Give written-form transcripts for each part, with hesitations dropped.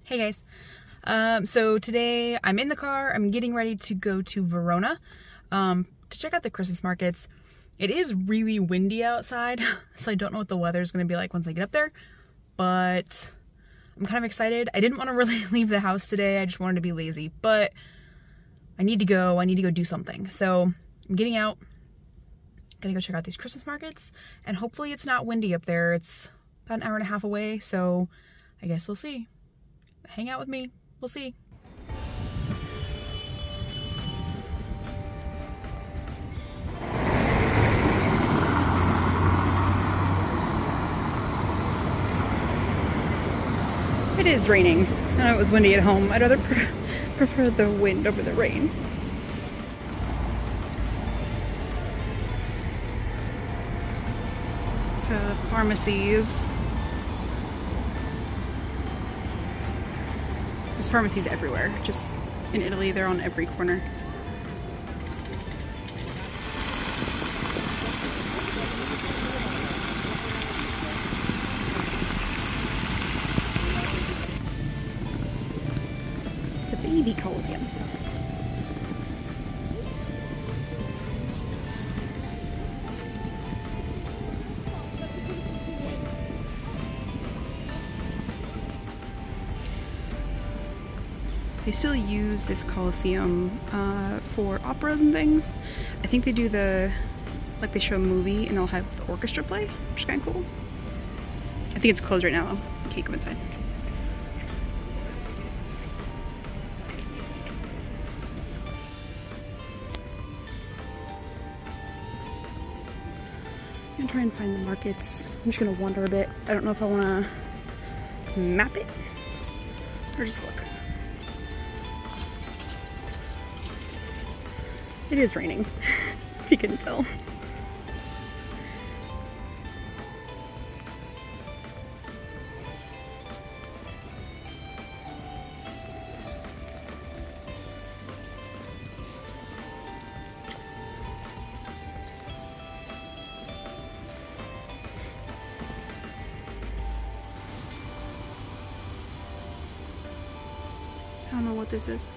Hey guys. So today I'm in the car. I'm getting ready to go to Verona to check out the Christmas markets. It is really windy outside, so I don't know what the weather is going to be like once I get up there, but I'm kind of excited. I didn't want to really leave the house today. I just wanted to be lazy, but I need to go. I need to go do something. So I'm getting out. Gonna go check out these Christmas markets, and hopefully it's not windy up there. It's about an hour and a half away, so I guess we'll see. Hang out with me. We'll see. It is raining. I know it was windy at home. I'd rather prefer the wind over the rain. So the pharmacies. There's pharmacies everywhere. Just in Italy, they're on every corner. It's a baby Colosseum. They still use this Colosseum for operas and things. I think they do like they show a movie and they'll have the orchestra play, which is kind of cool. I think it's closed right now though. You can't go inside. I'm gonna try and find the markets. I'm just gonna wander a bit. I don't know if I wanna map it or just look. It is raining, if you couldn't tell. I don't know what this is.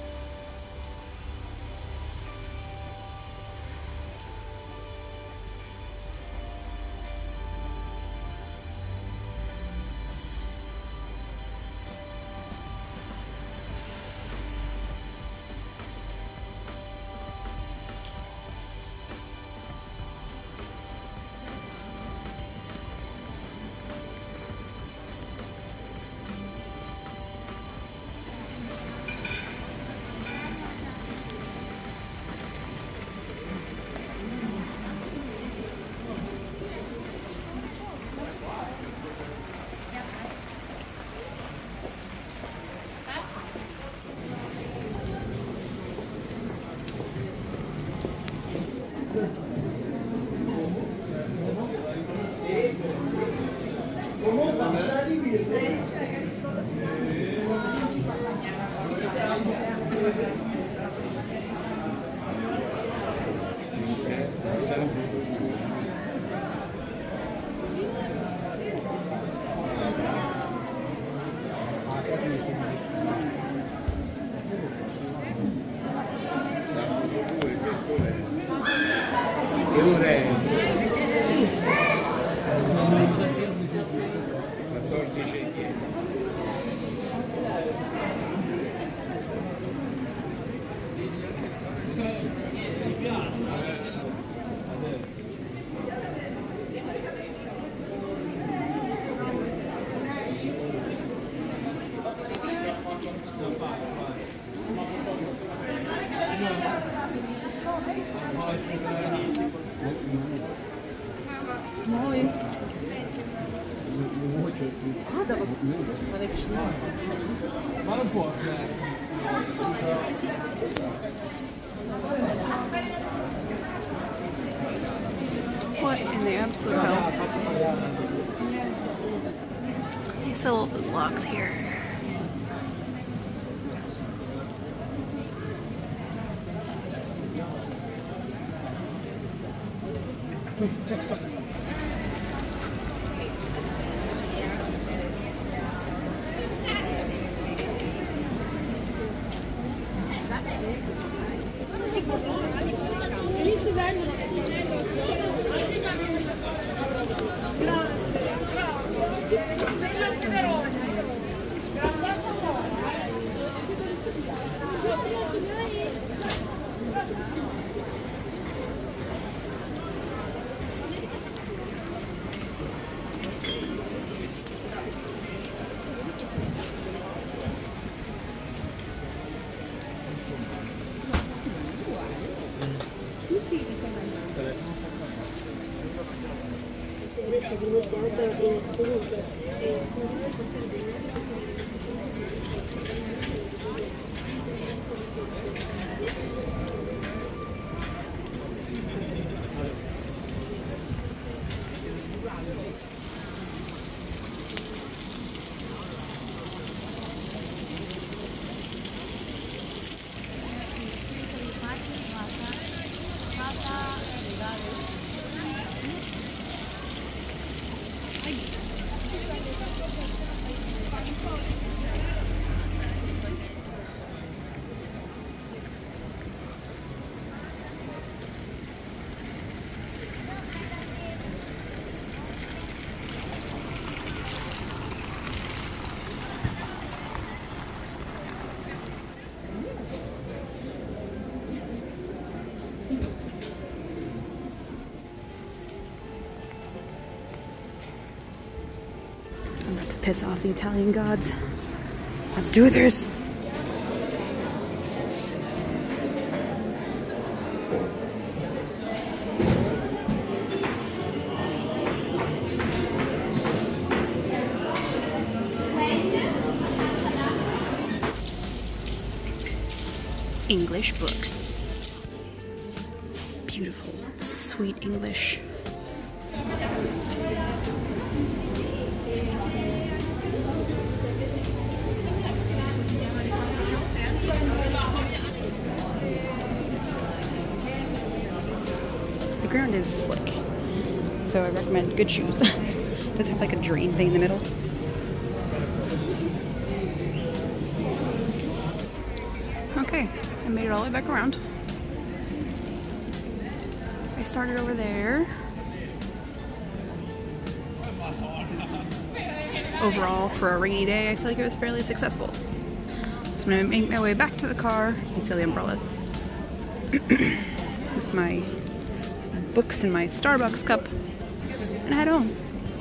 Mooi. Ah, dat was wat ik zo. Maar een post. What in the absolute hell? They sell all those locks here. I'm about to piss off the Italian gods. Let's do this. English books. Beautiful, sweet English. The ground is slick, so I recommend good shoes. Does it have like a drain thing in the middle? Okay, I made it all the way back around. I started over there. Overall, for a rainy day, I feel like it was fairly successful. So I'm gonna make my way back to the car and steal the umbrellas. With my books and my Starbucks cup and head home.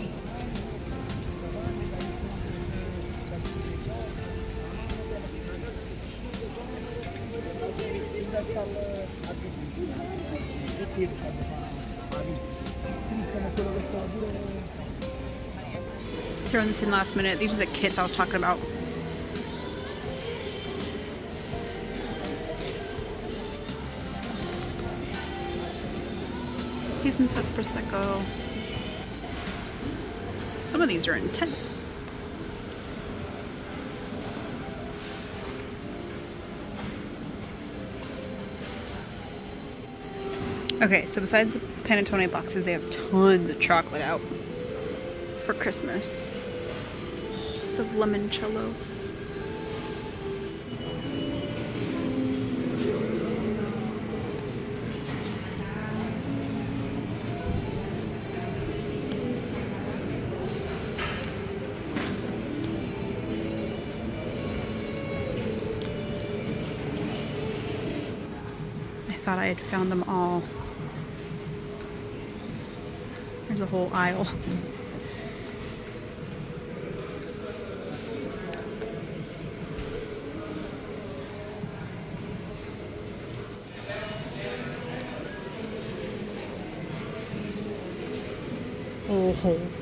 Throwing this in last minute. These are the kits I was talking about. Decent set Prosecco. Some of these are intense. Okay, so besides the panettone boxes, they have tons of chocolate out for Christmas. Lots of limoncello. I thought I had found them all. There's a whole aisle. Oh.